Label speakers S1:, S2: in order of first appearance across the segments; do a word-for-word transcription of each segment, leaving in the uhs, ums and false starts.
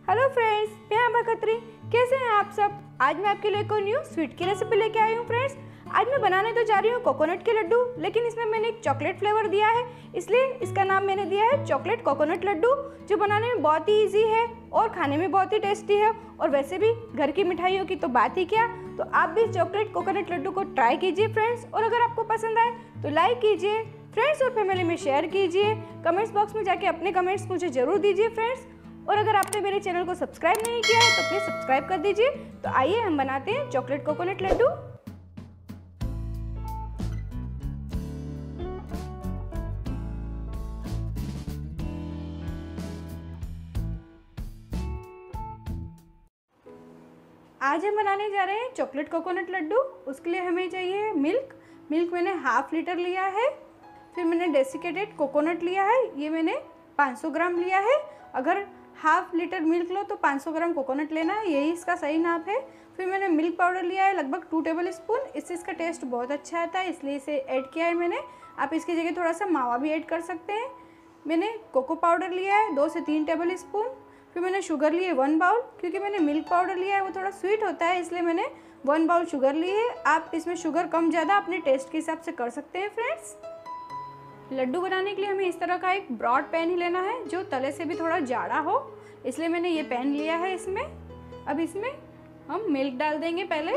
S1: Hello friends, मैं आभा खत्री। कैसे हैं आप सब। आज मैं आपके लिए एक और न्यू स्वीट की रेसिपी लेके आई हूँ फ्रेंड्स। आज मैं बनाने तो जा रही हूँ कोकोनट के लड्डू, लेकिन इसमें मैंने एक चॉकलेट फ्लेवर दिया है, इसलिए इसका नाम मैंने दिया है चॉकलेट कोकोनट लड्डू, जो बनाने में बहुत ही ईजी है और खाने में बहुत ही टेस्टी है। और वैसे भी घर की मिठाइयों की तो बात ही क्या। तो आप भी चॉकलेट कोकोनट लड्डू को ट्राई कीजिए फ्रेंड्स, और अगर आपको पसंद आए तो लाइक कीजिए, फ्रेंड्स और फैमिली में शेयर कीजिए। कमेंट्स बॉक्स में जाके अपने कमेंट्स मुझे जरूर दीजिए फ्रेंड्स। और अगर आपने मेरे चैनल को सब्सक्राइब नहीं किया है तो प्लीज़ सब्सक्राइब कर दीजिए। तो आइए हम बनाते हैं चॉकलेट कोकोनट लड्डू। आज हम बनाने जा रहे हैं चॉकलेट कोकोनट लड्डू। उसके लिए हमें चाहिए मिल्क। मिल्क मैंने हाफ लीटर लिया है। फिर मैंने डेसिकेटेड कोकोनट लिया है, ये मैंने पाँच सौ ग्राम लिया है। अगर हाफ लीटर मिल्क लो तो पाँच सौ ग्राम कोकोनट लेना है, यही इसका सही नाप है। फिर मैंने मिल्क पाउडर लिया है लगभग टू टेबल स्पून। इससे इसका टेस्ट बहुत अच्छा आता है, इसलिए इसे ऐड किया है मैंने। आप इसकी जगह थोड़ा सा मावा भी ऐड कर सकते हैं। मैंने कोको पाउडर लिया है दो से तीन टेबल स्पून। फिर मैंने शुगर ली है वन बाउल, क्योंकि मैंने मिल्क पाउडर लिया है वो थोड़ा स्वीट होता है, इसलिए मैंने वन बाउल शुगर ली है। आप इसमें शुगर कम ज़्यादा अपने टेस्ट के हिसाब से कर सकते हैं फ्रेंड्स। लड्डू बनाने के लिए हमें इस तरह का एक ब्रॉड पैन ही लेना है, जो तले से भी थोड़ा जाड़ा हो, इसलिए मैंने ये पैन लिया है। इसमें अब इसमें हम मिल्क डाल देंगे पहले।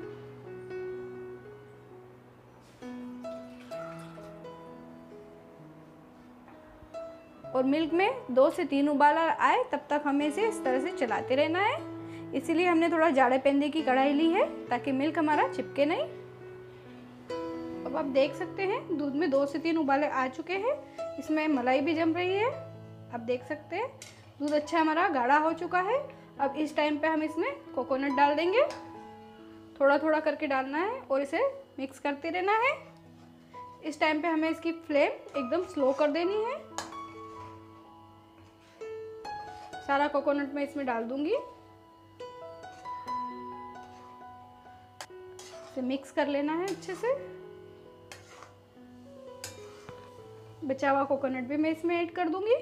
S1: और मिल्क में दो से तीन उबाल आए तब तक हमें इसे इस तरह से चलाते रहना है। इसीलिए हमने थोड़ा जाड़े पेंदे की कढ़ाई ली है, ताकि मिल्क हमारा चिपके नहीं। अब आप देख सकते हैं दूध में दो से तीन उबाले आ चुके हैं, इसमें मलाई भी जम रही है। आप देख सकते हैं दूध अच्छा हमारा गाढ़ा हो चुका है। अब इस टाइम पे हम इसमें कोकोनट डाल देंगे, थोड़ा थोड़ा करके डालना है और इसे मिक्स करते रहना है। इस टाइम पे हमें इसकी फ्लेम एकदम स्लो कर देनी है। सारा कोकोनट मैं इसमें डाल दूंगी, इसे मिक्स कर लेना है अच्छे से। बचा हुआ कोकोनट भी मैं इसमें ऐड कर दूंगी,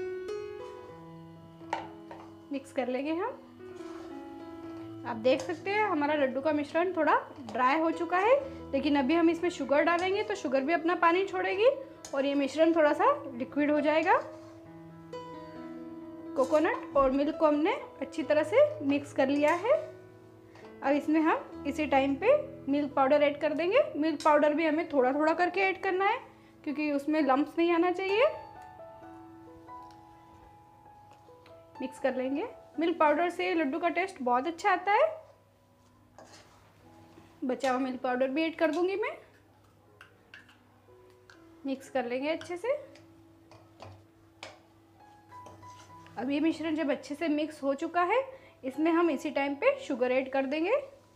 S1: मिक्स कर लेंगे हम। आप देख सकते हैं हमारा लड्डू का मिश्रण थोड़ा ड्राई हो चुका है, लेकिन अभी हम इसमें शुगर डालेंगे तो शुगर भी अपना पानी छोड़ेगी और ये मिश्रण थोड़ा सा लिक्विड हो जाएगा। कोकोनट और मिल्क को हमने अच्छी तरह से मिक्स कर लिया है। अब इसमें हम इसी टाइम पे मिल्क पाउडर ऐड कर देंगे। मिल्क पाउडर भी हमें थोड़ा थोड़ा करके ऐड करना है, क्योंकि उसमें लम्प्स नहीं आना चाहिए। मिक्स कर लेंगे। मिल्क पाउडर से लड्डू का टेस्ट बहुत अच्छा आता है। बचा हुआ मिल्क पाउडर भी ऐड कर दूंगी मैं। मिक्स कर लेंगे अच्छे से। अब ये मिश्रण जब अच्छे से मिक्स हो चुका है, इसमें हम इसी टाइम पे शुगर ऐड कर देंगे।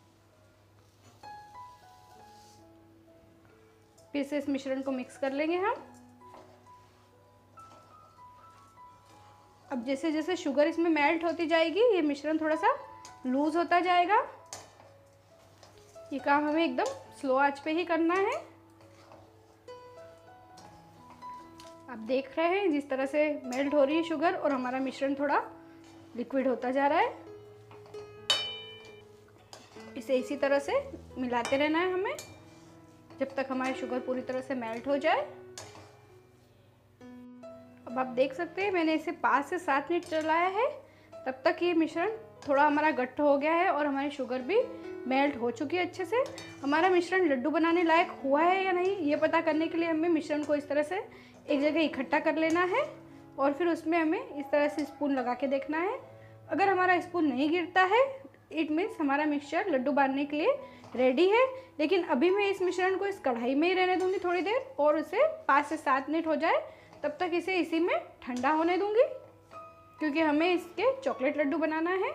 S1: फिर से इस मिश्रण को मिक्स कर लेंगे हम। अब जैसे जैसे शुगर इसमें मेल्ट होती जाएगी, ये मिश्रण थोड़ा सा लूज होता जाएगा। ये काम हमें एकदम स्लो आंच पे ही करना है। आप देख रहे हैं जिस तरह से मेल्ट हो रही है शुगर और हमारा मिश्रण थोड़ा लिक्विड होता जा रहा है। इसे इसी तरह से मिलाते रहना है हमें, जब तक हमारी शुगर पूरी तरह से मेल्ट हो जाए। अब आप देख सकते हैं मैंने इसे पाँच से सात मिनट चलाया है, तब तक ये मिश्रण थोड़ा हमारा गट्ठ हो गया है और हमारी शुगर भी मेल्ट हो चुकी है अच्छे से। हमारा मिश्रण लड्डू बनाने लायक हुआ है या नहीं, ये पता करने के लिए हमें मिश्रण को इस तरह से एक जगह इकट्ठा कर लेना है और फिर उसमें हमें इस तरह से स्पून लगा के देखना है। अगर हमारा स्पून नहीं गिरता है, इट मीन्स हमारा मिक्सचर लड्डू बांधने के लिए रेडी है। लेकिन अभी मैं इस मिश्रण को इस कढ़ाई में ही रहने दूंगी थोड़ी देर, और उसे पाँच से सात मिनट हो जाए तब तक इसे इसी में ठंडा होने दूंगी, क्योंकि हमें इसके चॉकलेट लड्डू बनाना है।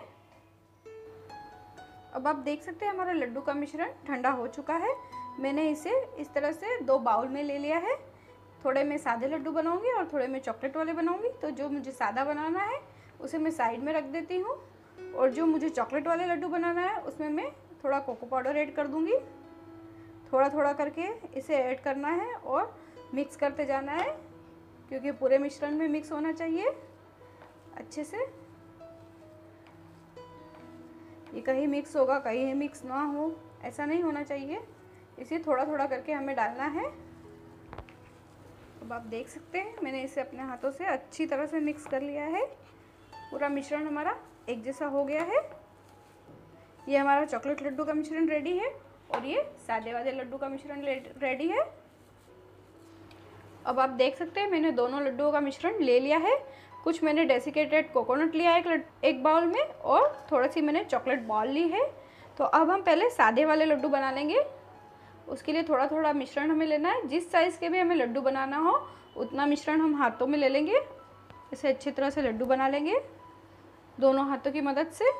S1: अब आप देख सकते हैं हमारा लड्डू का मिश्रण ठंडा हो चुका है। मैंने इसे इस तरह से दो बाउल में ले लिया है। थोड़े मैं सादे लड्डू बनाऊंगी और थोड़े मैं चॉकलेट वाले बनाऊंगी। तो जो मुझे सादा बनाना है उसे मैं साइड में रख देती हूँ, और जो मुझे चॉकलेट वाले लड्डू बनाना है उसमें मैं थोड़ा कोको पाउडर ऐड कर दूँगी। थोड़ा थोड़ा करके इसे ऐड करना है और मिक्स करते जाना है, क्योंकि पूरे मिश्रण में मिक्स होना चाहिए अच्छे से। ये कहीं मिक्स होगा कहीं मिक्स ना हो, ऐसा नहीं होना चाहिए, इसे थोड़ा थोड़ा करके हमें डालना है। अब आप देख सकते हैं मैंने इसे अपने हाथों से अच्छी तरह से मिक्स कर लिया है। पूरा मिश्रण हमारा एक जैसा हो गया है। ये हमारा चॉकलेट लड्डू का मिश्रण रेडी है और ये सादे वाले लड्डू का मिश्रण रेडी है। अब आप देख सकते हैं मैंने दोनों लड्डुओं का मिश्रण ले लिया है। कुछ मैंने डेसिकेटेड कोकोनट लिया है एक एक बाउल में और थोड़ी सी मैंने चॉकलेट बॉल ली है। तो अब हम पहले सादे वाले लड्डू बना लेंगे। उसके लिए थोड़ा थोड़ा मिश्रण हमें लेना है। जिस साइज़ के भी हमें लड्डू बनाना हो उतना मिश्रण हम हाथों में ले लेंगे। इसे अच्छी तरह से लड्डू बना लेंगे दोनों हाथों की मदद से।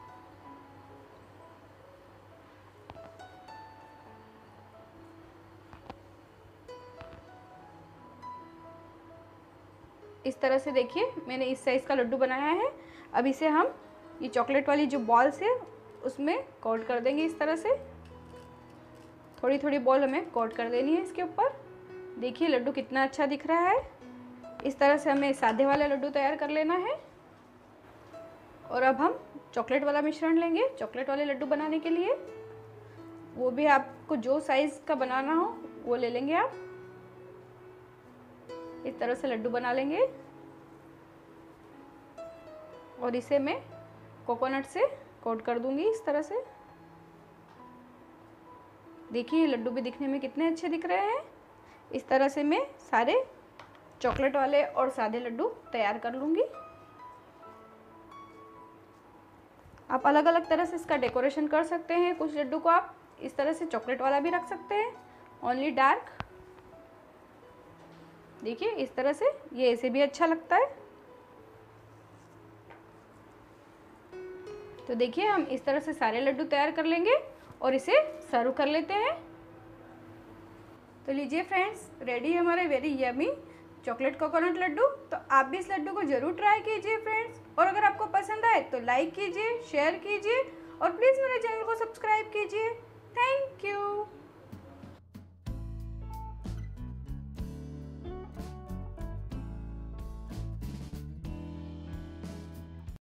S1: इस तरह से देखिए मैंने इस साइज़ का लड्डू बनाया है। अब इसे हम ये चॉकलेट वाली जो बॉल्स है उसमें कोट कर देंगे। इस तरह से थोड़ी थोड़ी बॉल हमें कोट कर देनी है इसके ऊपर। देखिए लड्डू कितना अच्छा दिख रहा है। इस तरह से हमें सादे वाला लड्डू तैयार कर लेना है। और अब हम चॉकलेट वाला मिश्रण लेंगे चॉकलेट वाले लड्डू बनाने के लिए। वो भी आपको जो साइज़ का बनाना हो वो ले लेंगे आप। इस तरह से लड्डू बना लेंगे और इसे मैं कोकोनट से कोट कर दूंगी इस तरह से। देखिए ये लड्डू भी दिखने में कितने अच्छे दिख रहे हैं। इस तरह से मैं सारे चॉकलेट वाले और सादे लड्डू तैयार कर लूँगी। आप अलग अलग तरह से इसका डेकोरेशन कर सकते हैं। कुछ लड्डू को आप इस तरह से चॉकलेट वाला भी रख सकते हैं, ओनली डार्क। देखिए इस तरह से ये ऐसे भी अच्छा लगता है। तो देखिए हम इस तरह से सारे लड्डू तैयार कर लेंगे और इसे सर्व कर लेते हैं। तो लीजिए फ्रेंड्स, रेडी है हमारे very yummy chocolate coconut laddu. तो आप भी इस लड्डू को ज़रूर ट्राई कीजिए फ्रेंड्स। और अगर आपको पसंद आए तो लाइक कीजिए, शेयर कीजिए और प्लीज़ मेरे चैनल को सब्सक्राइब कीजिए। Thank you.